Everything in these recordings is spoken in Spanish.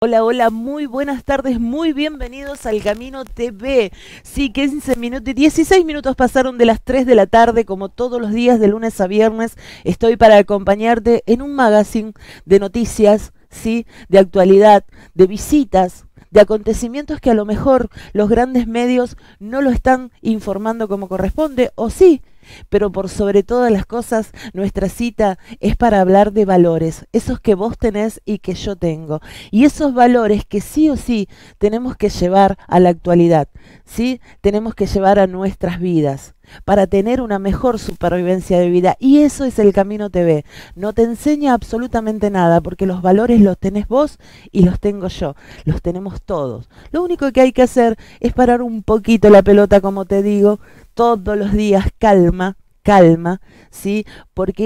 Hola, hola, muy buenas tardes, muy bienvenidos al Camino TV. Sí, 15 minutos, 16 minutos pasaron de las 3 de la tarde, como todos los días de lunes a viernes. Estoy para acompañarte en un magazine de noticias, sí, de actualidad, de visitas, de acontecimientos que a lo mejor los grandes medios no lo están informando como corresponde, o sí. Pero por sobre todas las cosas, nuestra cita es para hablar de valores, esos que vos tenés y que yo tengo. Y esos valores que sí o sí tenemos que llevar a la actualidad, ¿sí? Tenemos que llevar a nuestras vidas para tener una mejor supervivencia de vida. Y eso es el Camino TV. No te enseña absolutamente nada, porque los valores los tenés vos y los tengo yo. Los tenemos todos. Lo único que hay que hacer es parar un poquito la pelota, como te digo, todos los días, calma, calma, ¿sí? Porque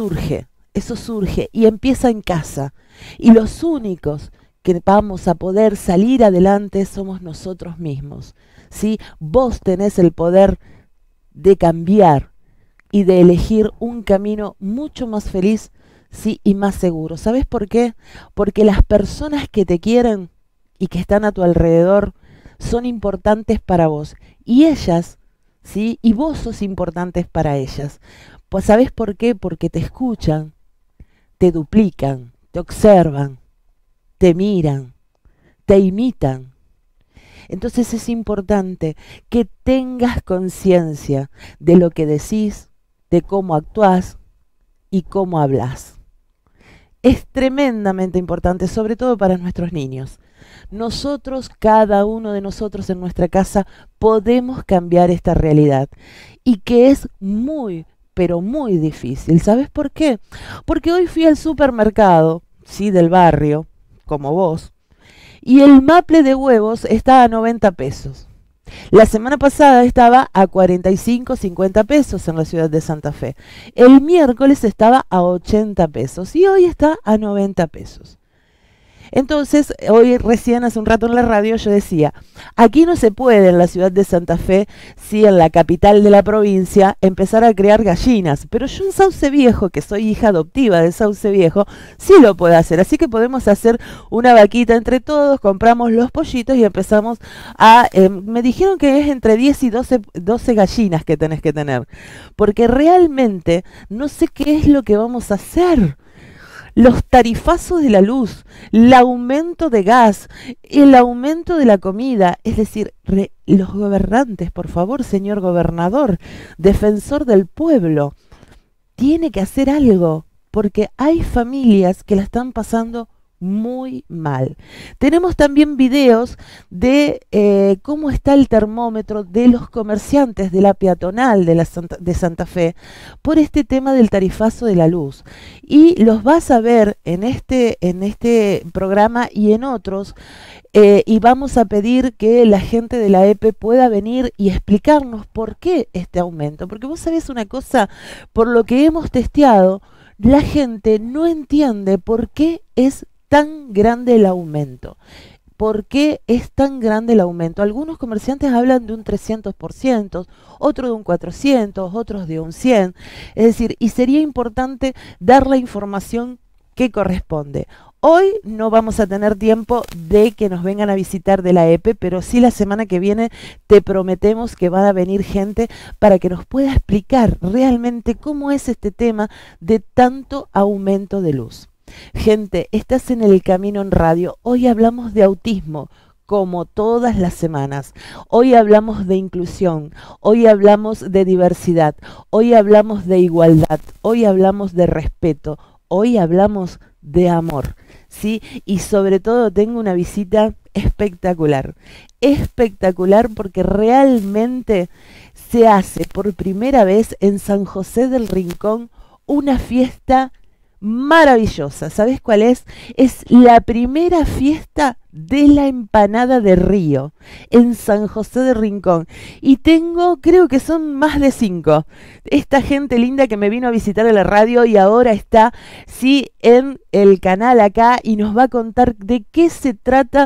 eso surge y empieza en casa. Y los únicos que vamos a poder salir adelante somos nosotros mismos, ¿sí? Vos tenés el poder de cambiar y de elegir un camino mucho más feliz, sí, y más seguro. ¿Sabes por qué? Porque las personas que te quieren y que están a tu alrededor son importantes para vos. Y ellas, ¿sí? Y vos sos importantes para ellas. Pues ¿sabes por qué? Porque te escuchan, te duplican, te observan, te miran, te imitan. Entonces es importante que tengas conciencia de lo que decís, de cómo actuás y cómo hablas. Es tremendamente importante, sobre todo para nuestros niños. Nosotros, cada uno de nosotros en nuestra casa, podemos cambiar esta realidad. Y que es muy, pero muy difícil. ¿Sabes por qué? Porque hoy fui al supermercado, sí, del barrio, como vos, y el maple de huevos está a 90 pesos. La semana pasada estaba a 45, 50 pesos en la ciudad de Santa Fe. El miércoles estaba a 80 pesos y hoy está a 90 pesos. Entonces, hoy recién hace un rato en la radio yo decía, aquí no se puede en la ciudad de Santa Fe, sí, en la capital de la provincia, empezar a criar gallinas, pero yo en Sauce Viejo, que soy hija adoptiva de Sauce Viejo, sí lo puedo hacer, así que podemos hacer una vaquita entre todos, compramos los pollitos y empezamos a, me dijeron que es entre 10 y 12 gallinas que tenés que tener, porque realmente no sé qué es lo que vamos a hacer. Los tarifazos de la luz, el aumento de gas, el aumento de la comida, es decir, los gobernantes, por favor, señor gobernador, defensor del pueblo, tiene que hacer algo, porque hay familias que la están pasando muy mal. Tenemos también videos de cómo está el termómetro de los comerciantes de la peatonal de Santa Fe por este tema del tarifazo de la luz. Y los vas a ver en este programa y en otros. Y vamos a pedir que la gente de la EPE pueda venir y explicarnos por qué este aumento. Porque vos sabés una cosa, por lo que hemos testeado, la gente no entiende por qué es tan grande el aumento. ¿Por qué es tan grande el aumento? Algunos comerciantes hablan de un 300%, otros de un 400%, otros de un 100%. Es decir, y sería importante dar la información que corresponde. Hoy no vamos a tener tiempo de que nos vengan a visitar de la EPE, pero sí la semana que viene te prometemos que va a venir gente para que nos pueda explicar realmente cómo es este tema de tanto aumento de luz. Gente, estás en el Camino en Radio. Hoy hablamos de autismo, como todas las semanas. Hoy hablamos de inclusión, hoy hablamos de diversidad, hoy hablamos de igualdad, hoy hablamos de respeto, hoy hablamos de amor, ¿sí? Y sobre todo tengo una visita espectacular. Espectacular porque realmente se hace por primera vez en San José del Rincón una fiesta maravillosa. ¿Sabes cuál es? Es la primera fiesta de la empanada de Río en San José de Rincón. Y tengo, creo que son más de 5. Esta gente linda que me vino a visitar a la radio y ahora está, sí, en el canal acá y nos va a contar de qué se trata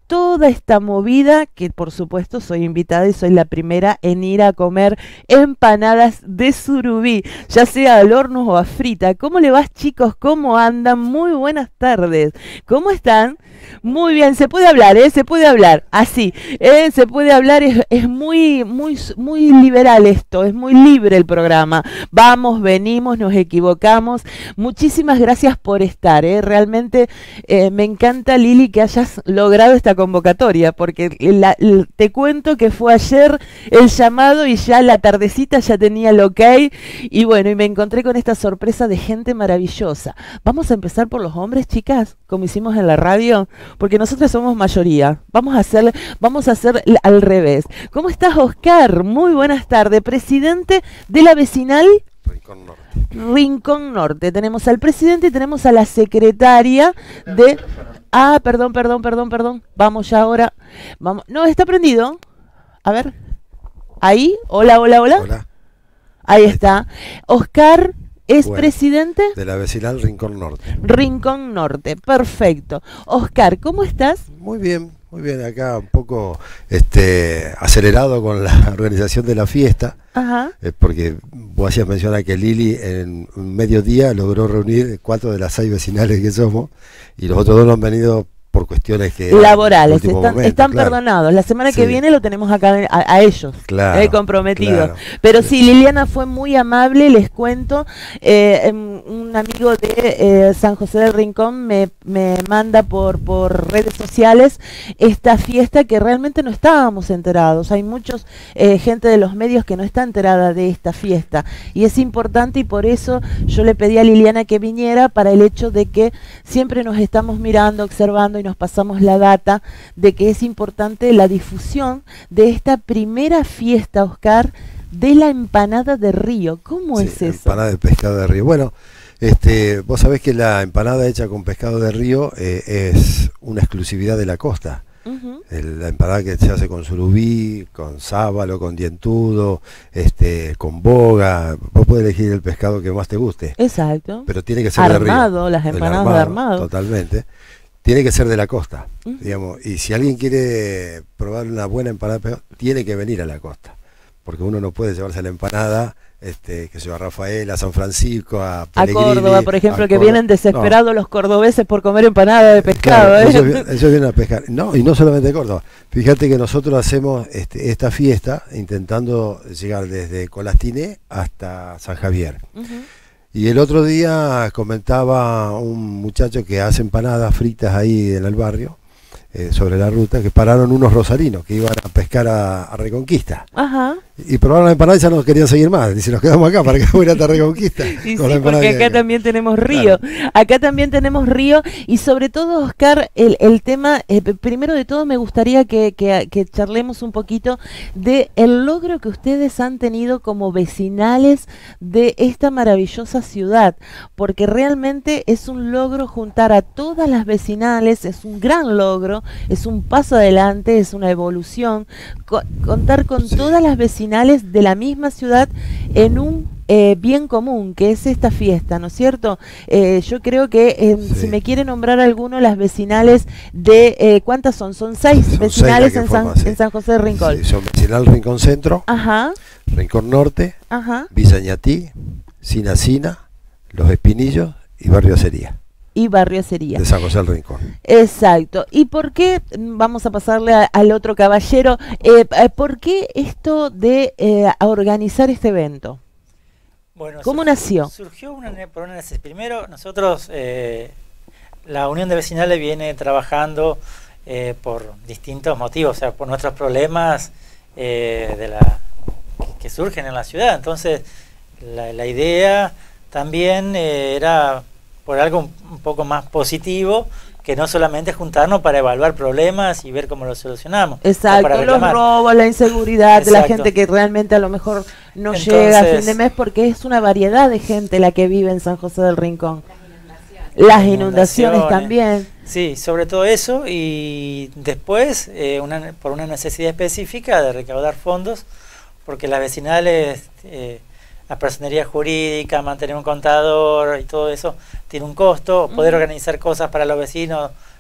toda esta movida, que por supuesto soy invitada y soy la primera en ir a comer empanadas de surubí, ya sea al horno o a frita. ¿Cómo le vas, chicos? ¿Cómo andan? Muy buenas tardes. ¿Cómo están? Muy bien, se puede hablar, se puede hablar, así, se puede hablar, es muy liberal esto, es muy libre el programa. Vamos, venimos, nos equivocamos. Muchísimas gracias por estar, realmente me encanta, Lili, que hayas logrado esta convocatoria, porque te cuento que fue ayer el llamado y ya la tardecita ya tenía el ok, y bueno, y me encontré con esta sorpresa de gente maravillosa. Vamos a empezar por los hombres, chicas, como hicimos en la radio, porque nosotros somos mayoría. Vamos a hacer al revés. ¿Cómo estás, Oscar? Muy buenas tardes. Presidente de la vecinal Rincón Norte. Rincón Norte. Tenemos al presidente y tenemos a la secretaria de... Ah, perdón. Vamos ya ahora. Vamos. No, está prendido. A ver. Ahí. Hola. Hola. Ahí está. Oscar... ¿Es Bueno, presidente? de la vecinal Rincón Norte. Rincón Norte, perfecto. Oscar, ¿cómo estás? Muy bien, acá un poco acelerado con la organización de la fiesta. Ajá. Porque vos hacías mencionar que Lili en un mediodía logró reunir 4 de las 6 vecinales que somos, y los otros 2 no han venido por cuestiones que laborales, están claro. Perdonados. La semana que Sí. viene lo tenemos acá a ellos, Claro, comprometidos. claro. Pero sí, Liliana fue muy amable, les cuento. Un amigo de San José del Rincón me manda por redes sociales esta fiesta que realmente no estábamos enterados. Hay muchos gente de los medios que no está enterada de esta fiesta, y es importante, y por eso yo le pedí a Liliana que viniera, para el hecho de que siempre nos estamos mirando, observando, y nos pasamos la data de que es importante la difusión de esta primera fiesta, Oscar, de la empanada de río. ¿Cómo es eso? Empanada de pescado de río. Bueno, vos sabés que la empanada hecha con pescado de río es una exclusividad de la costa. La empanada que se hace con surubí, con sábalo, con dientudo, con boga. Vos podés elegir el pescado que más te guste. Exacto. Pero tiene que ser de río. Armado, las empanadas de armado. Totalmente. Tiene que ser de la costa, digamos. Y si alguien quiere probar una buena empanada de pescado, tiene que venir a la costa. Porque uno no puede llevarse la empanada, que se va a Rafael, a San Francisco, a Córdoba, por ejemplo, que vienen desesperados los cordobeses por comer empanada de pescado. Claro, ellos vienen a pescar. No, y no solamente Córdoba. Fíjate que nosotros hacemos esta fiesta intentando llegar desde Colastiné hasta San Javier. Y el otro día comentaba un muchacho que hace empanadas fritas ahí en el barrio, sobre la ruta, que pararon unos rosarinos que iban a pescar a Reconquista. Ajá. Y probaron la empanada y ya no querían seguir más. Dice, nos quedamos acá para que fuera hasta Reconquista. Y sí, porque acá también tenemos río. Claro. Acá también tenemos río. Y sobre todo, Oscar, el tema, primero de todo me gustaría que charlemos un poquito de el logro que ustedes han tenido como vecinales de esta maravillosa ciudad. Porque realmente es un logro juntar a todas las vecinales, es un gran logro, es un paso adelante, es una evolución. Contar con todas las vecinales de la misma ciudad en un bien común, que es esta fiesta, ¿no es cierto? Yo creo que si me quiere nombrar alguno, las vecinales de ¿cuántas son? Son 6 vecinales en San José de Rincón. Sí, son vecinal Rincón Centro, ajá, Rincón Norte, ajá, Villañatí, Sinacina, Los Espinillos y Barrio Acería. Y Barrio Acería. De San José del Rincón. Exacto. ¿Y por qué, vamos a pasarle al otro caballero, por qué esto de organizar este evento? Bueno, ¿cómo nació? Surgió por una necesidad. Primero, nosotros, la Unión de Vecinales viene trabajando por distintos motivos, o sea, por nuestros problemas que surgen en la ciudad. Entonces, la idea también era por algo un poco más positivo, que no solamente juntarnos para evaluar problemas y ver cómo los solucionamos. Exacto, los robos, la inseguridad de la gente que realmente a lo mejor no llega a fin de mes, porque es una variedad de gente la que vive en San José del Rincón. Las inundaciones también. Sí, sobre todo eso, y después por una necesidad específica de recaudar fondos, porque las vecinales, la personería jurídica, mantener un contador y todo eso tiene un costo. Poder organizar cosas para los vecinos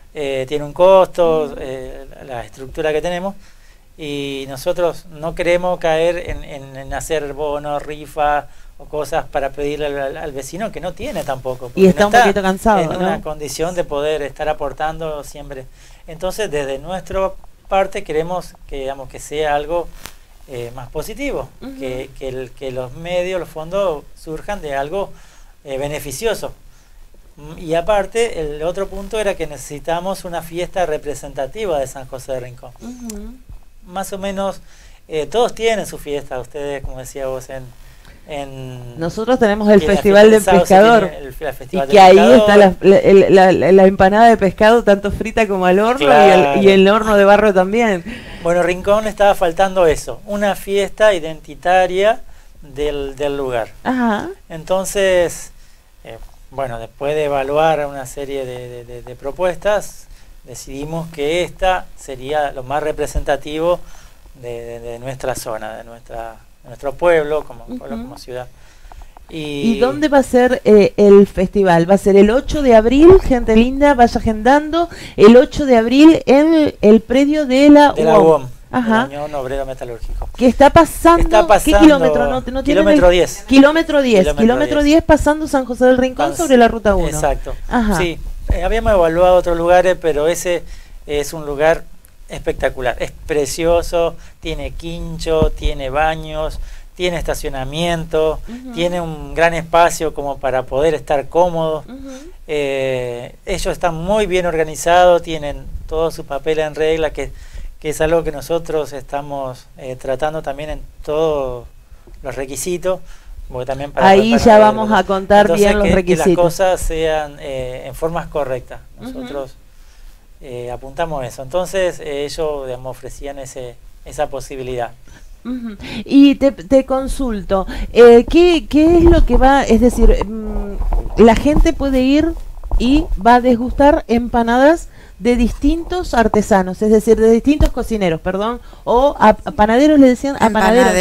tiene un costo, la estructura que tenemos, y nosotros no queremos caer en hacer bonos, rifas o cosas para pedirle al vecino que no tiene tampoco. Y está no un poquito cansado, en ¿no? una condición de poder estar aportando siempre. Entonces, desde nuestra parte queremos que, digamos, que sea algo más positivo, que los medios, los fondos surjan de algo beneficioso. Y aparte, el otro punto era que necesitamos una fiesta representativa de San José de Rincón. Más o menos, todos tienen su fiesta, ustedes, como decía vos, nosotros tenemos el Festival del Sauce, Pescador, Festival y que ahí está la empanada de pescado, tanto frita como al horno, claro, y el horno de barro también. Bueno, Rincón estaba faltando eso, una fiesta identitaria del lugar. Ajá. Entonces, bueno, después de evaluar una serie de propuestas, decidimos que esta sería lo más representativo de nuestra zona, de nuestro pueblo como ciudad. ¿Y dónde va a ser el festival? Va a ser el 8 de abril, gente linda, vaya agendando, el 8 de abril en el predio de la UOM. Ajá. La Unión Obrero Metalúrgico. Que está pasando, ¿qué kilómetro? No kilómetro 10. Kilómetro 10 pasando San José del Rincón sobre la ruta 1. Exacto. Ajá. Sí, habíamos evaluado otros lugares, pero ese es un lugar espectacular. Es precioso, tiene quincho, tiene baños, tiene estacionamiento, tiene un gran espacio como para poder estar cómodos. Ellos están muy bien organizados, tienen todos sus papeles en regla, que es algo que nosotros estamos tratando también en todos los requisitos. Porque también ahí ya vamos a contar bien los requisitos. Que las cosas sean en formas correctas. Nosotros apuntamos eso. Entonces ellos, digamos, ofrecían esa posibilidad. Y te consulto, ¿qué es lo que va? Es decir, la gente puede ir y va a degustar empanadas de distintos artesanos, es decir, de distintos cocineros, perdón, o a panaderos le decían, a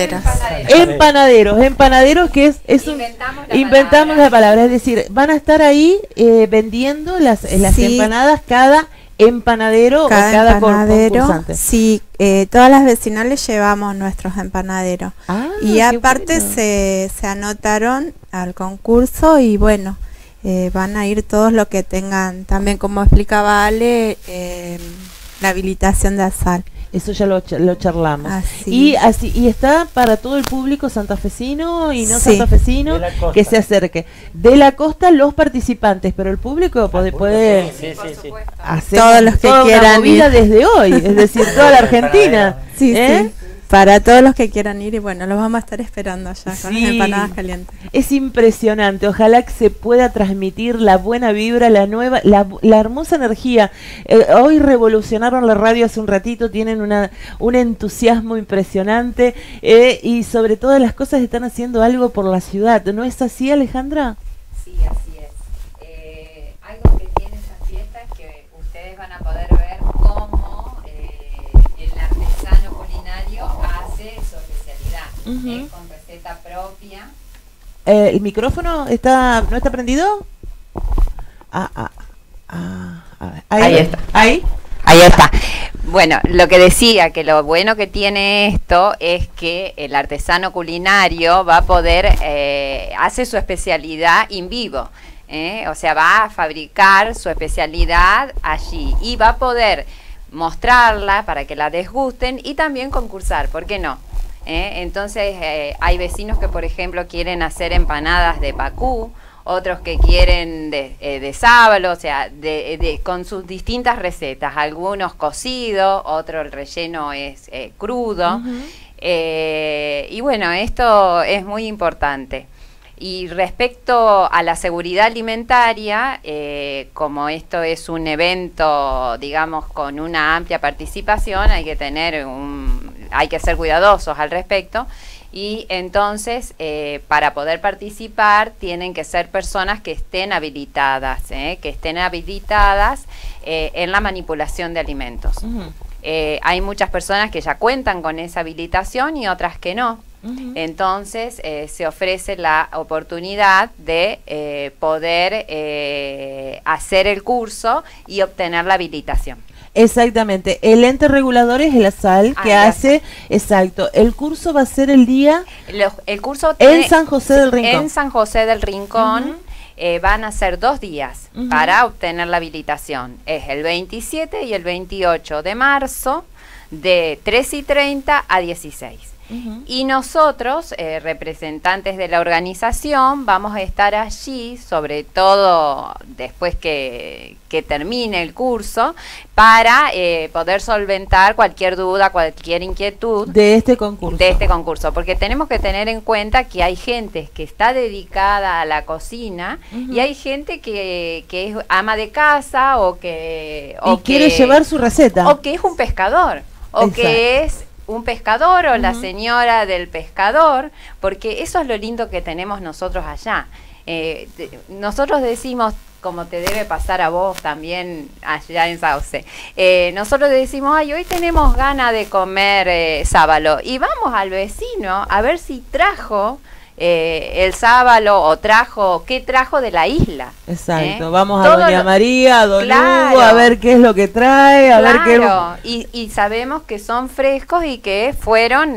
empanaderos, que es un inventamos la palabra, es decir, van a estar ahí vendiendo las empanadas, cada empanadero o cada concursante. Sí, todas las vecinales llevamos nuestros empanaderos y aparte se anotaron al concurso y bueno, van a ir todos los que tengan, también como explicaba Ale, la habilitación de ASAL. Eso ya lo charlamos. Así. Y está para todo el público santafesino y no santafesino que se acerque. De la costa los participantes, pero el público puede hacer todos los que quieran ir desde hoy, es decir, toda la Argentina. Sí. Para todos los que quieran ir, y bueno, los vamos a estar esperando allá con las empanadas calientes. Es impresionante, ojalá que se pueda transmitir la buena vibra, la hermosa energía. Hoy revolucionaron la radio hace un ratito, tienen un entusiasmo impresionante y sobre todas las cosas están haciendo algo por la ciudad. ¿No es así, Alejandra? Sí, así es. Algo que tiene esa fiesta es que ustedes van a poder ver cómo el artesano culinario hace su especialidad, con receta propia. ¿El micrófono no está prendido? A ver. Ahí está. Ahí está. Bueno, lo que decía, que lo bueno que tiene esto es que el artesano culinario va a poder, hace su especialidad en vivo, o sea, va a fabricar su especialidad allí y va a poder mostrarla para que la desgusten y también concursar, ¿por qué no? Entonces hay vecinos que, por ejemplo, quieren hacer empanadas de pacú, otros que quieren de sábalo, o sea, con sus distintas recetas, algunos cocidos, otro el relleno es crudo, y bueno, esto es muy importante. Y respecto a la seguridad alimentaria, como esto es un evento, digamos, con una amplia participación, hay que ser cuidadosos al respecto. Y entonces, para poder participar, tienen que ser personas que estén habilitadas, en la manipulación de alimentos. Hay muchas personas que ya cuentan con esa habilitación y otras que no. Entonces se ofrece la oportunidad de poder hacer el curso y obtener la habilitación. Exactamente, el ente regulador es el ASAL que hace, exacto, el curso va a ser el día... El curso en San José del Rincón. En San José del Rincón. Van a ser 2 días para obtener la habilitación. Es el 27 y el 28 de marzo, de 3:30 a 16. Y nosotros, representantes de la organización, vamos a estar allí, sobre todo después que termine el curso, para poder solventar cualquier duda, cualquier inquietud de este concurso. Porque tenemos que tener en cuenta que hay gente que está dedicada a la cocina y hay gente que es ama de casa o que quiere llevar su receta. O que es un pescador, o que es un pescador o la señora del pescador, porque eso es lo lindo que tenemos nosotros allá. Nosotros decimos, como te debe pasar a vos también allá en Sauce, nosotros decimos, ay, hoy tenemos ganas de comer sábalo, y vamos al vecino a ver si trajo el sábalo o qué trajo de la isla. Exacto, vamos a Doña María, a Don Hugo, a ver qué es lo que trae, a ver qué... Y sabemos que son frescos y que fueron,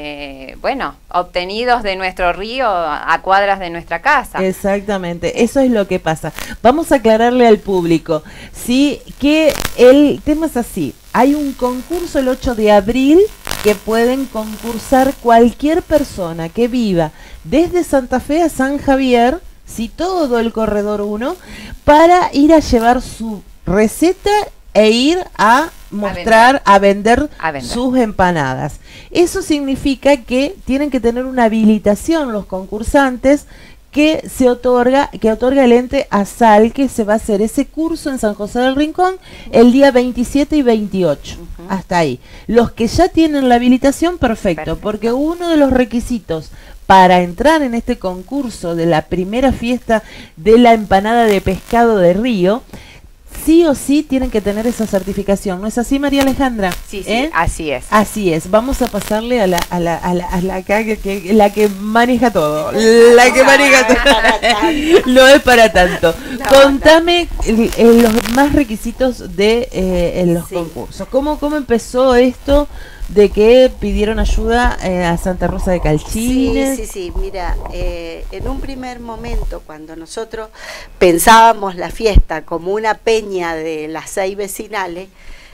obtenidos de nuestro río a cuadras de nuestra casa. Exactamente, eso es lo que pasa. Vamos a aclararle al público, sí, que el tema es así. Hay un concurso el 8 de abril que pueden concursar cualquier persona que viva desde Santa Fe a San Javier, todo el corredor 1, para ir a llevar su receta e ir a mostrar, a vender sus empanadas. Eso significa que tienen que tener una habilitación los concursantes que otorga el ente ASAL, que se va a hacer ese curso en San José del Rincón el día 27 y 28. Hasta ahí. Los que ya tienen la habilitación, perfecto, porque uno de los requisitos para entrar en este concurso de la primera fiesta de la empanada de pescado de río, sí o sí tienen que tener esa certificación. ¿No es así, María Alejandra? Sí, así es. Así es. Vamos a pasarle a la que maneja todo. La que maneja todo. No es para tanto. Contame los más requisitos de los concursos. ¿Cómo empezó esto de que pidieron ayuda a Santa Rosa de Calchines? Sí, mira, en un primer momento, cuando nosotros pensábamos la fiesta como una peña de las 6 vecinales,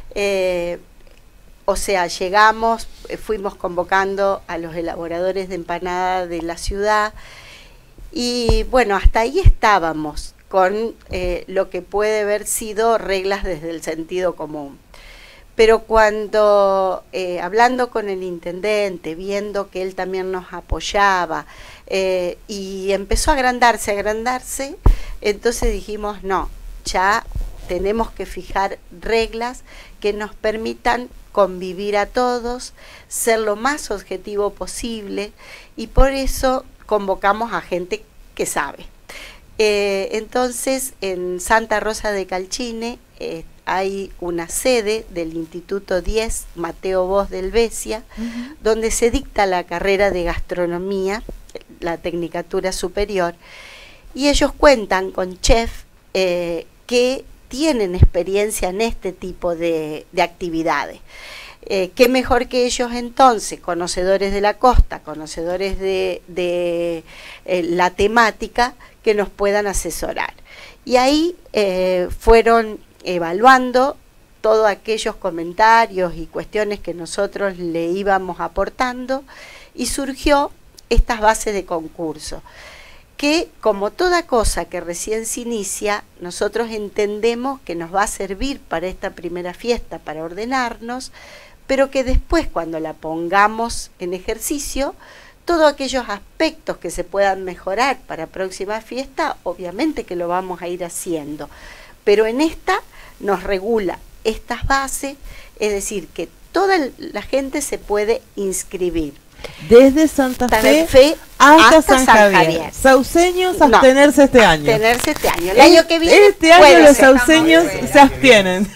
llegamos, fuimos convocando a los elaboradores de empanada de la ciudad, y bueno, hasta ahí estábamos con lo que puede haber sido reglas desde el sentido común. Pero cuando, hablando con el intendente, viendo que él también nos apoyaba, y empezó a agrandarse, entonces dijimos, no, ya tenemos que fijar reglas que nos permitan convivir a todos, ser lo más objetivo posible, y por eso convocamos a gente que sabe. Entonces, en Santa Rosa de Calchines hay una sede del Instituto 10 Mateo Bosch del Besia, donde se dicta la carrera de gastronomía, la tecnicatura superior, y ellos cuentan con chefs que tienen experiencia en este tipo de actividades. Qué mejor que ellos entonces, conocedores de la costa, conocedores de la temática, que nos puedan asesorar. Y ahí fueron evaluando todos aquellos comentarios y cuestiones que nosotros le íbamos aportando, y surgió estas bases de concurso, que como toda cosa que recién se inicia, nosotros entendemos que nos va a servir para esta primera fiesta, para ordenarnos, pero que después, cuando la pongamos en ejercicio, todos aquellos aspectos que se puedan mejorar para próxima fiesta, obviamente que lo vamos a ir haciendo. Pero en esta nos regula estas bases, es decir, que toda la gente se puede inscribir. Desde Santa Fe hasta San Javier. Sauceños, abstenerse este año. Abstenerse este año. El año que viene. Este año los sauceños se abstienen.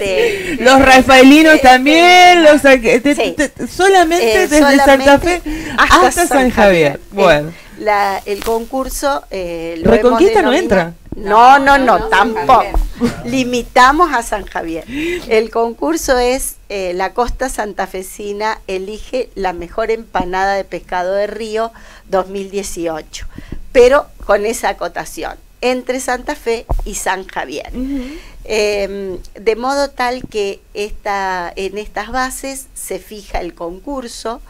Los rafaelinos también. Solamente desde Santa Fe hasta San Javier. Bueno. El concurso lo Reconquista no entra. No, tampoco. Limitamos a San Javier. El concurso es la costa santafesina elige la mejor empanada de pescado de río 2018, pero con esa acotación, entre Santa Fe y San Javier. De modo tal que en estas bases se fija el concurso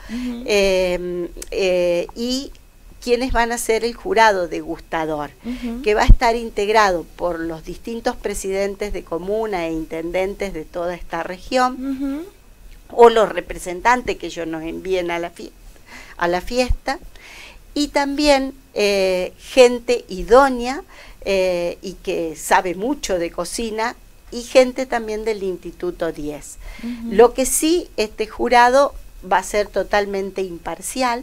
y quienes van a ser el jurado degustador, que va a estar integrado por los distintos presidentes de comuna e intendentes de toda esta región, o los representantes que ellos nos envíen a la fiesta, y también gente idónea y que sabe mucho de cocina, y gente también del Instituto 10. Lo que sí, este jurado va a ser totalmente imparcial,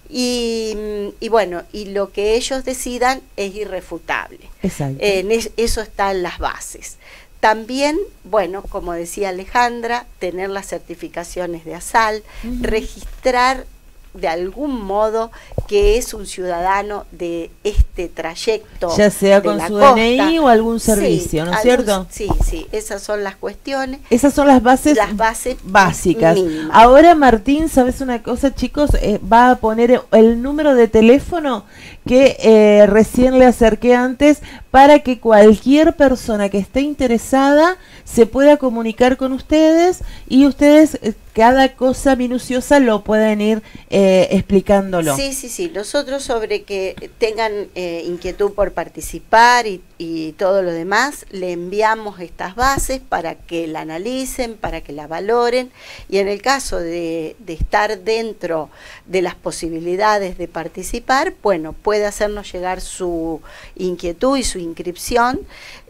y bueno, y lo que ellos decidan es irrefutable. Exacto. Eso está en las bases. También, bueno, como decía Alejandra, tener las certificaciones de ASAL, registrar de algún modo que es un ciudadano de este trayecto, ya sea con su DNI o algún servicio, ¿no es cierto? Sí, esas son las cuestiones. Esas son las bases básicas. Mínimas. Ahora, Martín, ¿sabes una cosa, chicos? Va a poner el número de teléfono que recién le acerqué antes para que cualquier persona que esté interesada se pueda comunicar con ustedes y ustedes cada cosa minuciosa lo pueden ir explicándolo. Sí. Nosotros sobre que tengan inquietud por participar y todo lo demás, le enviamos estas bases para que la analicen, para que la valoren, y en el caso de estar dentro de las posibilidades de participar, bueno, puede hacernos llegar su inquietud y su inscripción,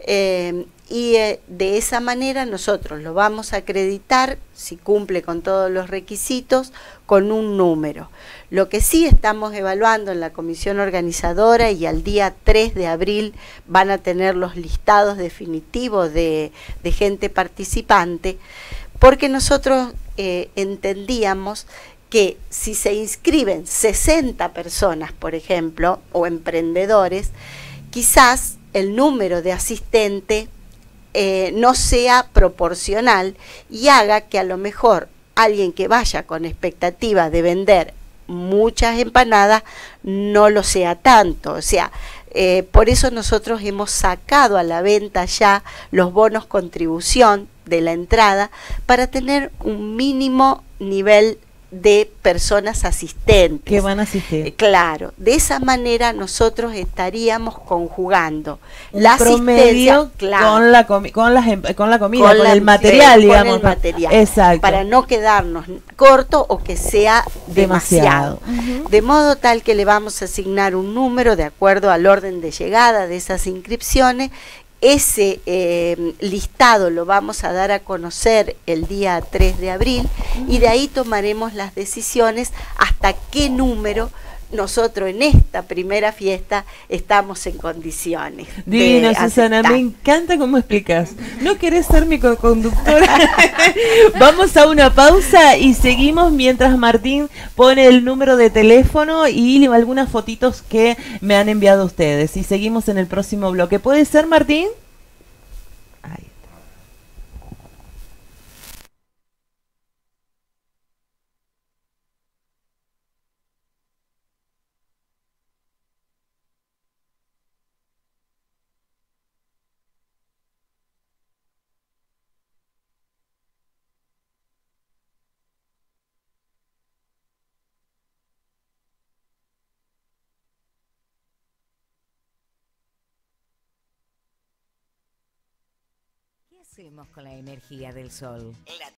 y de esa manera nosotros lo vamos a acreditar, si cumple con todos los requisitos, con un número. Lo que sí estamos evaluando en la comisión organizadora, y al día 3 de abril van a tener los listados definitivos de gente participante, porque nosotros entendíamos que si se inscriben 60 personas, por ejemplo, o emprendedores, quizás el número de asistentes no sea proporcional y haga que a lo mejor alguien que vaya con expectativa de vender muchas empanadas no lo sea tanto. O sea, por eso nosotros hemos sacado a la venta ya los bonos contribución de la entrada para tener un mínimo nivel de personas asistentes. Que van a asistir. Claro, de esa manera nosotros estaríamos conjugando la asistencia, claro, con la comida, con el material, digamos. Con el material, exacto, para no quedarnos corto o que sea demasiado. De modo tal que le vamos a asignar un número de acuerdo al orden de llegada de esas inscripciones. Ese listado lo vamos a dar a conocer el día 3 de abril y de ahí tomaremos las decisiones hasta qué número nosotros en esta primera fiesta estamos en condiciones. Divina, Susana, me encanta cómo explicas. ¿No querés ser mi co-conductora? Vamos a una pausa y seguimos mientras Martín pone el número de teléfono y algunas fotitos que me han enviado ustedes. Y seguimos en el próximo bloque. ¿Puede ser, Martín? Ahí. ¿Qué hacemos con la energía del sol?